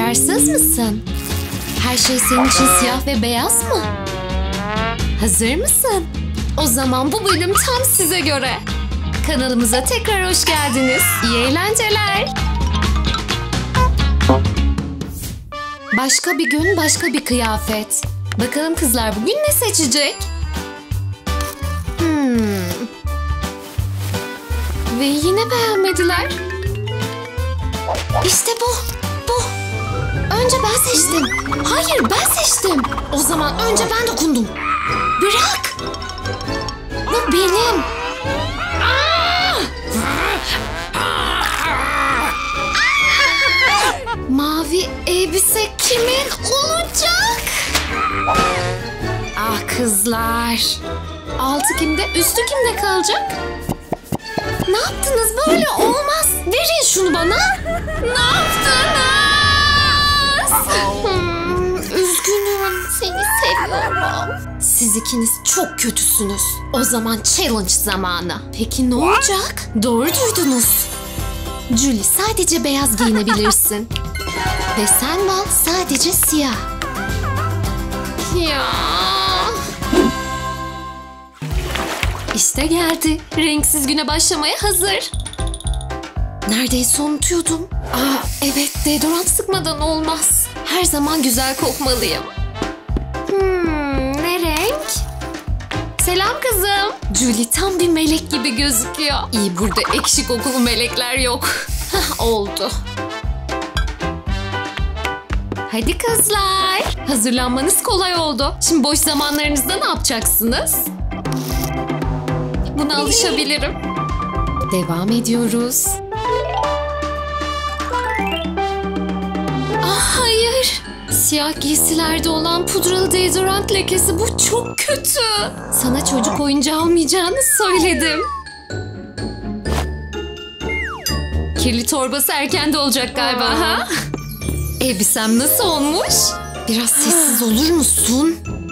Kararsız mısın? Her şey senin için siyah ve beyaz mı? Hazır mısın? O zaman bu bölüm tam size göre. Kanalımıza tekrar hoş geldiniz. İyi eğlenceler. Başka bir gün, başka bir kıyafet. Bakalım kızlar bugün ne seçecek? Ve yine beğenmediler. İşte bu. Önce ben seçtim. Hayır, ben seçtim. O zaman önce ben dokundum. Bırak. Bu benim. Mavi elbise kimin olacak? Ah kızlar. Altı kimde, üstü kimde kalacak? Ne yaptınız? Böyle olmaz. Verin şunu bana. Ne yaptınız? Üzgünüm. Seni seviyorum. Siz ikiniz çok kötüsünüz. O zaman challenge zamanı. Peki ne olacak? Doğru duydunuz. Julie, sadece beyaz giyinebilirsin. Ve sen Val sadece siyah. Ya. İşte geldi. Renksiz güne başlamaya hazır. Neredeyse unutuyordum. Evet, deodorant sıkmadan olmaz. Her zaman güzel kokmalıyım. Ne renk? Selam kızım. Julie tam bir melek gibi gözüküyor. İyi, burada ekşi kokulu melekler yok. Oldu. Hadi kızlar. Hazırlanmanız kolay oldu. Şimdi boş zamanlarınızda ne yapacaksınız? Buna alışabilirim. Devam ediyoruz. Hayır. Siyah giysilerde olan pudralı deodorant lekesi, bu çok kötü. Sana çocuk oyuncağı almayacağını söyledim. Kirli torbası erkende olacak galiba ha? Elbisem nasıl olmuş? Biraz sessiz olur musun?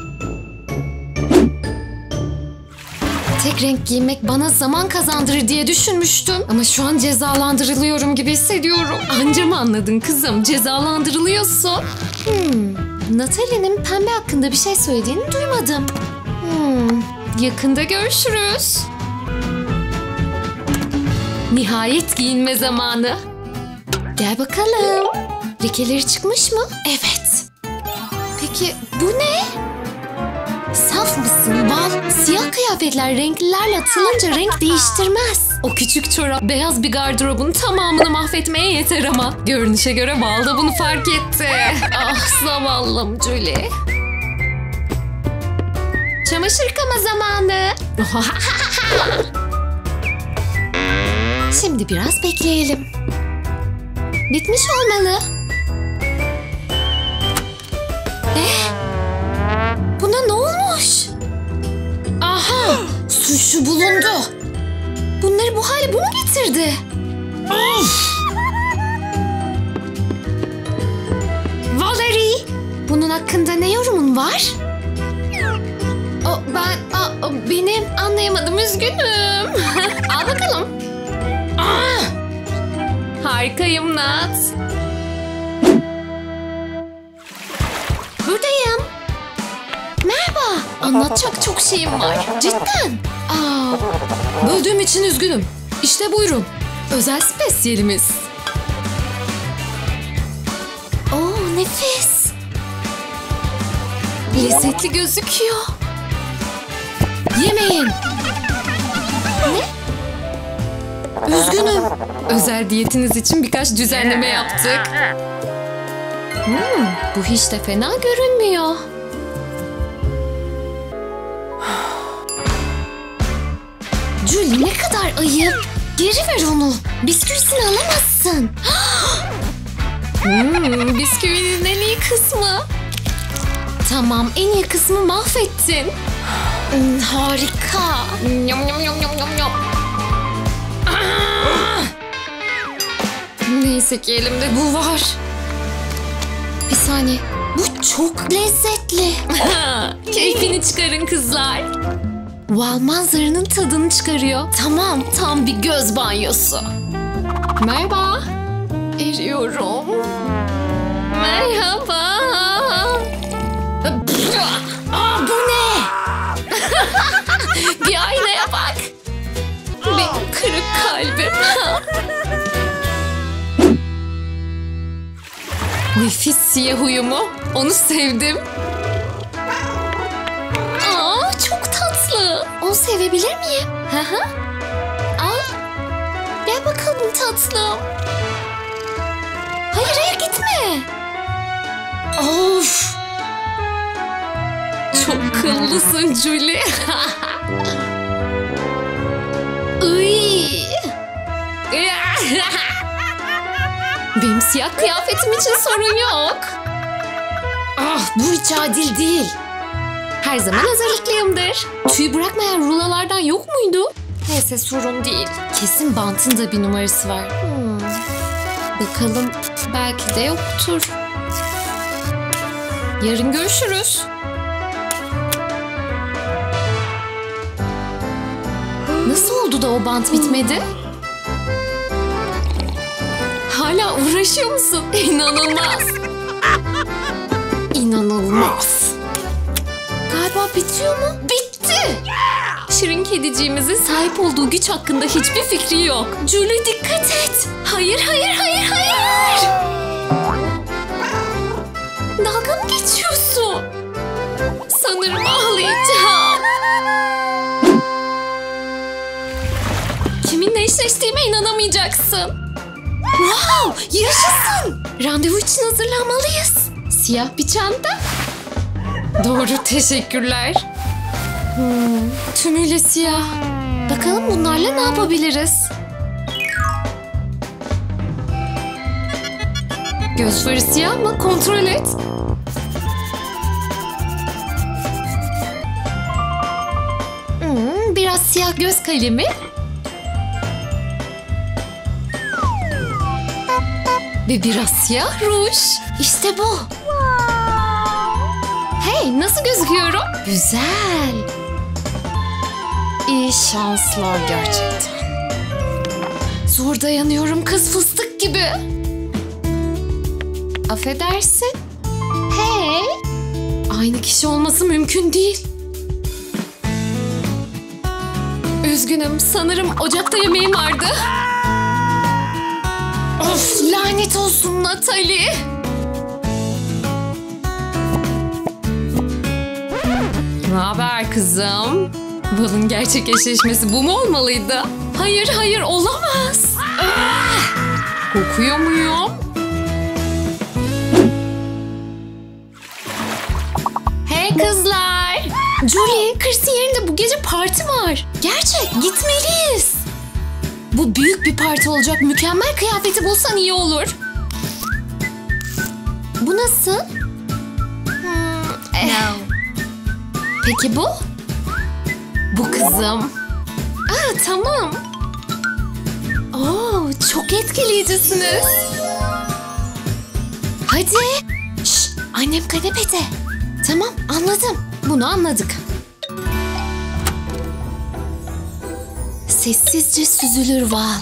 Tek renk giymek bana zaman kazandırır diye düşünmüştüm. Ama şu an cezalandırılıyorum gibi hissediyorum. Anca mı anladın kızım? Cezalandırılıyorsun. Natalie'nin pembe hakkında bir şey söylediğini duymadım. Yakında görüşürüz. Nihayet giyinme zamanı. Gel bakalım. Lekeleri çıkmış mı? Evet. Peki bu ne? Saf mısın Val? Siyah kıyafetler renklilerle atılınca renk değiştirmez. O küçük çorap beyaz bir gardırobun tamamını mahvetmeye yeter ama. Görünüşe göre Val da bunu fark etti. Ah zavallım Julie. Çamaşır yıkama zamanı. Şimdi biraz bekleyelim. Bitmiş olmalı. Buna ne olmuş? Aha! Suçlu bulundu. Bunları bu hale bu mu getirdi? Valerie! Bunun hakkında ne yorumun var? Benim anlayamadım, üzgünüm. Al bakalım. Harikayım Nat. Buradayım. Merhaba. Anlatacak çok şeyim var. Cidden. Böldüğüm için üzgünüm. İşte buyurun. Özel spesiyelimiz. Nefis. Lezzetli gözüküyor. Yemeyin. Ne? Üzgünüm. Özel diyetiniz için birkaç düzenleme yaptık. Bu hiç de fena görünmüyor. Julie, ne kadar ayıp. Geri ver onu. Bisküvisini alamazsın. Bisküvinin en iyi kısmı. Tamam, en iyi kısmı mahvettin. Harika. Yum yum yum yum yum yum. Neyse ki elimde bu var. Bir saniye. Bu çok lezzetli. Keyfini çıkarın kızlar. Val manzaranın tadını çıkarıyor. Tamam, tam bir göz banyosu. Merhaba. Eriyorum. kalbim. Nefis siyah uyumu. Onu sevdim. Aa, çok tatlı. Onu sevebilir miyim? Hı hı. Al. Gel bakalım tatlım. Hayır hayır gitme. Of. Çok kıllısın Julie. Iy. Benim siyah kıyafetim için sorun yok. Ah, bu hiç adil değil. Her zaman hazırlıklıyımdır. Tüy bırakmayan rulolardan yok muydu? Neyse sorun değil. Kesin bantın da bir numarası var. Bakalım, belki de yoktur. Yarın görüşürüz. Nasıl oldu da o bant bitmedi? Hala uğraşıyor musun? İnanılmaz. İnanılmaz. Galiba bitiyor mu? Bitti. Şirin kediciğimizin sahip olduğu güç hakkında hiçbir fikri yok. Julie dikkat et. Hayır, hayır, hayır, hayır. Dalga mı geçiyorsun? Sanırım ağlayacağım. Kiminle eşleştiğime inanamayacaksın. Wow, yaşasın. Randevu için hazırlanmalıyız. Siyah bir çanta. Doğru, teşekkürler. Tümüyle siyah. Bakalım bunlarla ne yapabiliriz? Göz farı siyah mı? Kontrol et. Biraz siyah göz kalemi. Ve biraz siyah ruj. İşte bu. Hey, nasıl gözüküyorum? Güzel. İyi şanslar gerçekten. Zor dayanıyorum kız, fıstık gibi. Affedersin. Hey. Aynı kişi olması mümkün değil. Üzgünüm, sanırım ocakta yemeğim vardı. Of, lanet olsun Natalie. Ne haber kızım? Bunun gerçek eşleşmesi bu mu olmalıydı? Hayır, hayır, olamaz. Kokuyor muyum? Hey kızlar. Julie, Chris'in yerinde bu gece parti var. Gerçek, gitmeliyiz. Bu büyük bir parti olacak. Mükemmel kıyafeti bulsan iyi olur. Bu nasıl? Peki bu? Bu kızım. Aa, tamam. Oo, çok etkileyicisiniz. Hadi. Şş, annem kanepede. Tamam, anladım. Bunu anladık. Sessizce süzülür Val.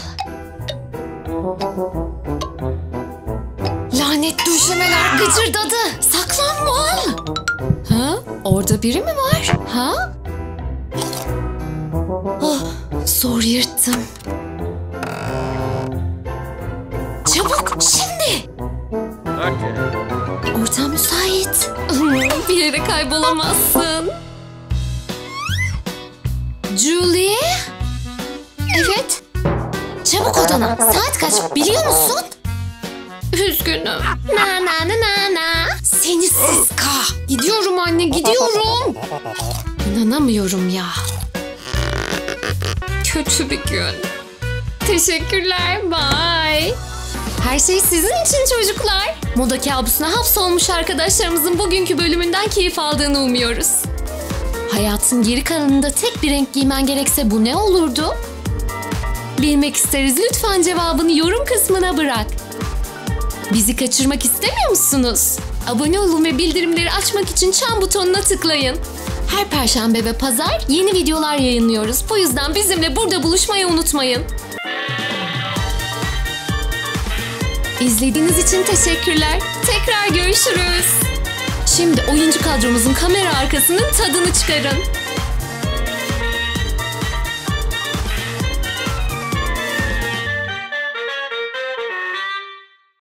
Lanet döşemeler gıcırdadı. Saklan Val. Ha? Orada biri mi var? Ha? Oh, zor yırttım. Çabuk, şimdi. Ortam müsait. Bir yere kaybolamazsın. Julie? Evet. Çabuk odana. Saat kaç biliyor musun? Üzgünüm. Na. Seni sıska. Gidiyorum anne, gidiyorum. İnanamıyorum ya. Kötü bir gün. Teşekkürler, bye. Her şey sizin için çocuklar. Moda kabusuna hapsolmuş arkadaşlarımızın bugünkü bölümünden keyif aldığını umuyoruz. Hayatın geri kalanında tek bir renk giymen gerekse bu ne olurdu? Bilmek isteriz. Lütfen cevabını yorum kısmına bırak. Bizi kaçırmak istemiyor musunuz? Abone olun ve bildirimleri açmak için çan butonuna tıklayın. Her perşembe ve pazar yeni videolar yayınlıyoruz. Bu yüzden bizimle burada buluşmayı unutmayın. İzlediğiniz için teşekkürler. Tekrar görüşürüz. Şimdi oyuncu kadromuzun kamera arkasının tadını çıkarın.